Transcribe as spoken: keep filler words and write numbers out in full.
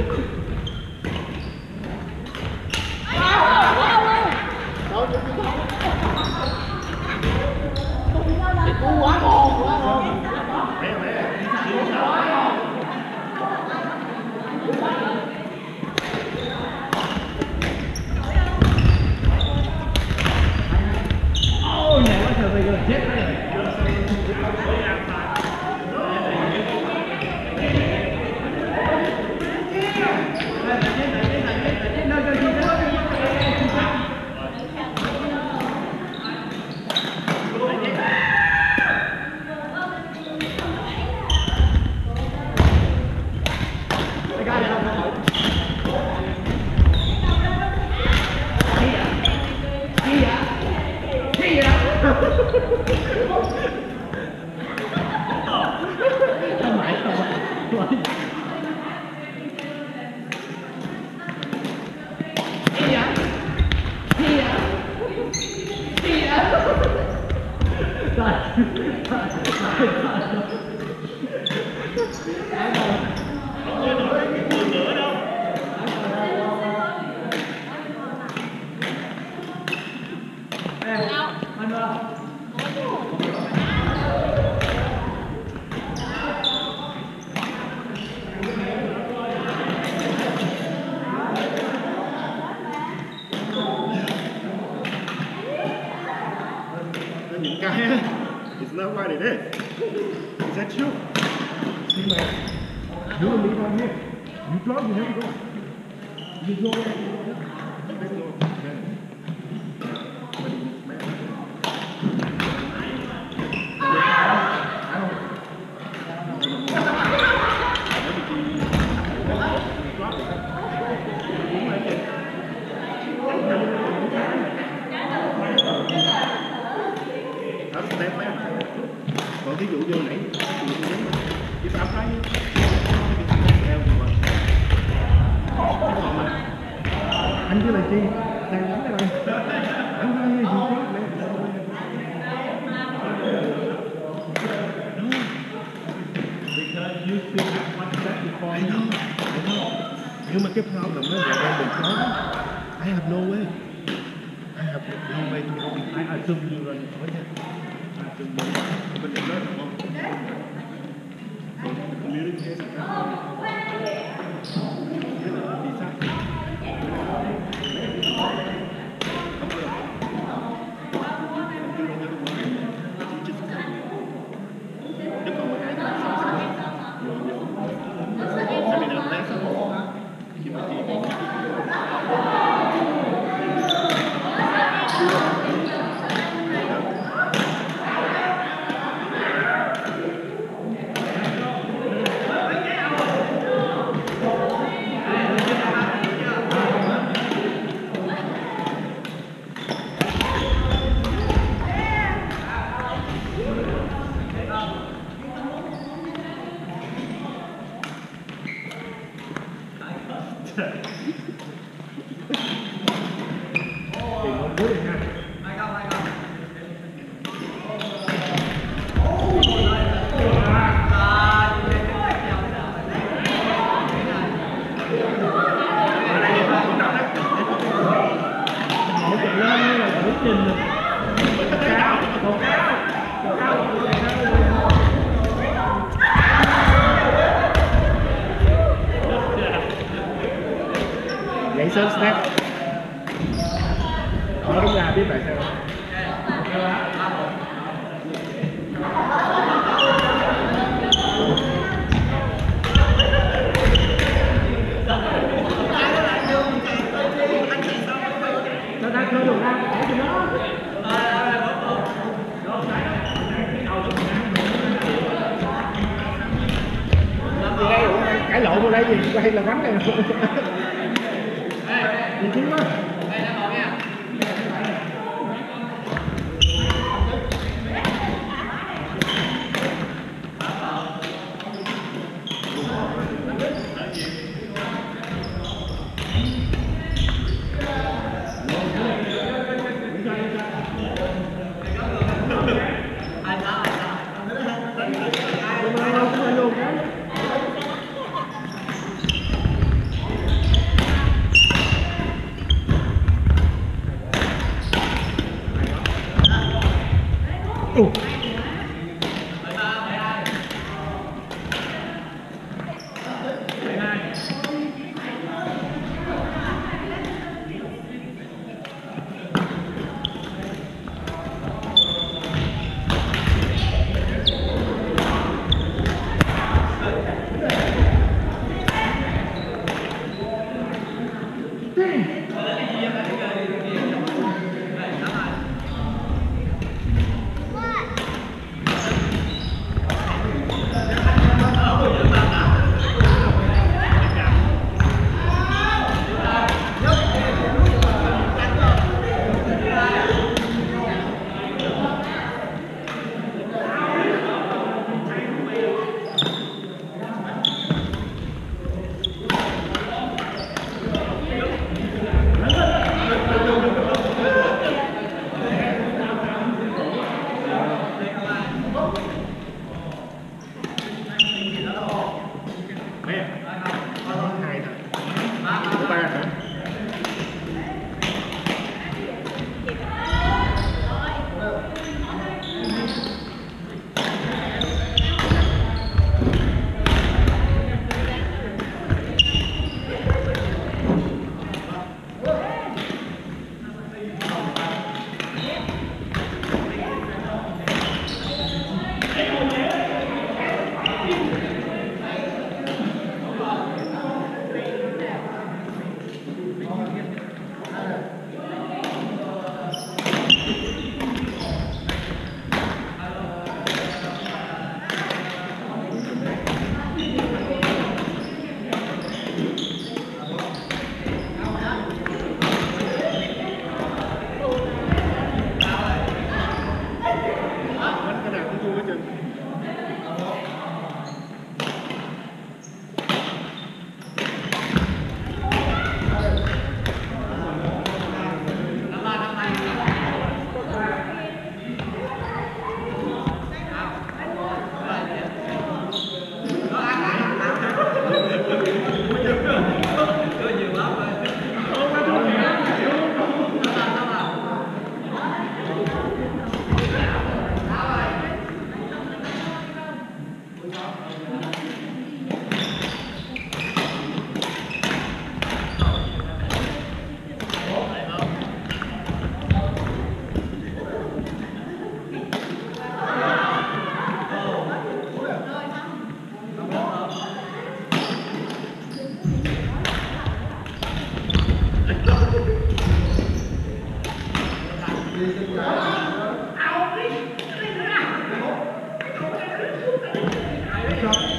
quá ngon quá ngon. Oh, yeah, what's up? We're gonna get there. It's not what it is. Is that you? See, man, you and me right here. You drunk, you have to go. You go there. Let's go. Còn thí dụ như nãy cái sao thấy theo mà anh chứ là chi đang đánh đây anh nói gì chứ nhưng mà cái problem nó là đang bình khó. I have no way. I have no way to go. I assume you run for it. I assume you bên đó đúng không? Communicate. Nhảy sớm snap. Nó đúng ra biết tại sao. Nó đang chơi đường ra, để cho nó. Cãi lộn ở đây gì quay là quánh này. Nhìn chính quá. Oh. Stop.